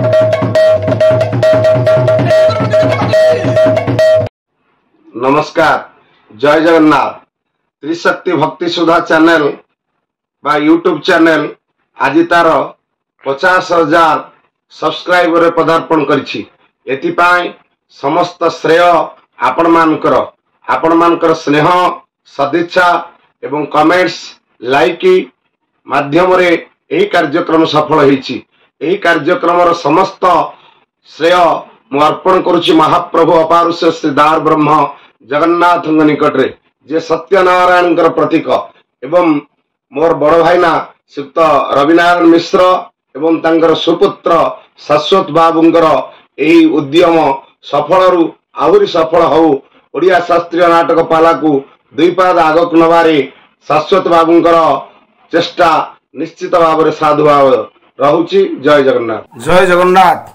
नमस्कार, जय जगन्नाथ। त्रिशक्ति भक्ति सुधा चैनल बा यूट्यूब चैनल आज तार 50,000 सब्सक्राइबर पदार्पण करिछि। एथिपाई समस्त श्रेय आपण मानकर स्नेह सदिच्छा एवं कमेंट्स लाइक माध्यम रे एही कार्यक्रम सफल होईछि। एही कार्यक्रम समस्त श्रेय मु अर्पण करुछि महाप्रभु अपारुष्य श्री दार ब्रह्म जगन्नाथ निकट रे जे सत्यनारायण प्रतीक एवं मोर बड़ भाईना श्रीयुक्त रविनारायण मिश्र एवं तांकर सुपुत्र शाश्वत बाबूंकर एही उद्यम सफल रु आहुरी सफल हो ओडिया शास्त्रीय नाटक पाला को दुई पाद आगक नबारे शाश्वत बाबूंकर चेष्टा निश्चित भाव में साधुभाव रहुछि। जय जगन्नाथ। जय जगन्नाथ।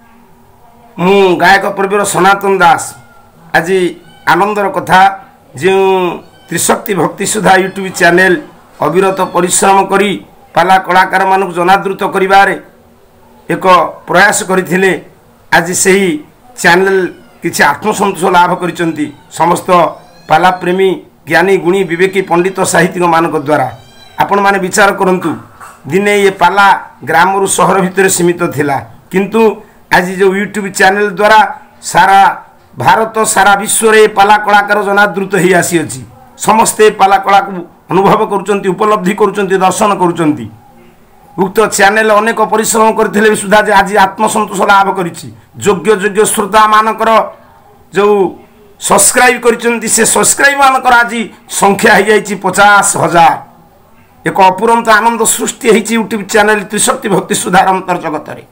मु गायक प्रवीर सनातन दास आज आनंदर कथा जो त्रिशक्ति भक्ति सुधा यूट्यूब चैनल अविरत परिश्रम करी पाला कलाकार मानक जनादृत करिबारे एक प्रयास करथिले। आज सही चैनल किछि आत्मसंतोष लाभ करिसंती समस्त पाला प्रेमी ज्ञानी गुणी विवेकी पंडित साहित्यिक मानक द्वारा। आपण माने विचार करंतु दिने ये पाला ग्राम रु शहर भितर सीमित थिला, किंतु आज जो यूट्यूब चैनल द्वारा सारा भारत सारा विश्व रे पाला कलाकार जनादृत ही आसी अछि। समस्ते पाला कला को अनुभव करुचंती, उपलब्धि करुचंती, दर्शन करुचंती। उक्त चैनल अनेक परिश्रम करथिले सुधा जे आज आत्मसंतोष लाभ करिछि। योग्य श्रोता मानकर जो सब्सक्राइब करिचंती से सब्सक्राइब मानकर आज संख्या हो जाइछि 50,000। एक अपुरंत आनंद सृष्टि होइछि यूट्यूब चैनल त्रिशक्ति भक्ति सुधा अंतर जगत रे।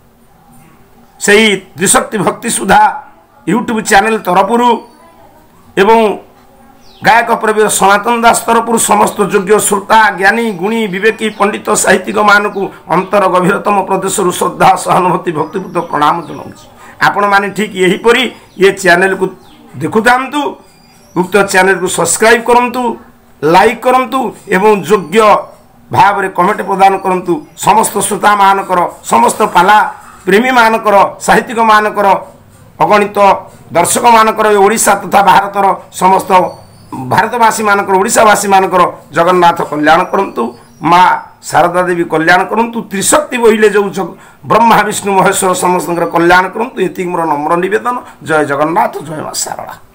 सही त्रिशक्ति भक्ति सुधा यूट्यूब चैनल तरफरु एवं गायक प्रवीर सनातन दास तरफरु समस्त योग्य श्रोता ज्ञानी गुणी विवेकी पंडित साहित्यिक मानक अंतर गभीरतम प्रदेश श्रद्धा सहानुभूति भक्तिपूत प्रणाम जनाऊँ। आपण माने ठीक यही परी ये चैनल को देखुतांतु, उक्त चैनल को सब्सक्राइब करंतु, लाइक करंतु एवं योग्य भाव रे कमेंट प्रदान करंतु। समस्त श्रोता मानकर समस्त पाला प्रेमी मानकर साहित्यिक मानकर अगणित दर्शक मानकर ओडिशा तथा भारतर समस्त भारतवासी मानकर ओडिशावासी मानकर जगन्नाथ कल्याण करंतु, माँ शारदा देवी कल्याण करंतु, त्रिशक्ति बहिले जो ब्रह्मा विष्णु महेश्वर समस्त कल्याण करंतु। एति मोर नम्र निवेदन। जय जगन्नाथ, जय माँ शारदा।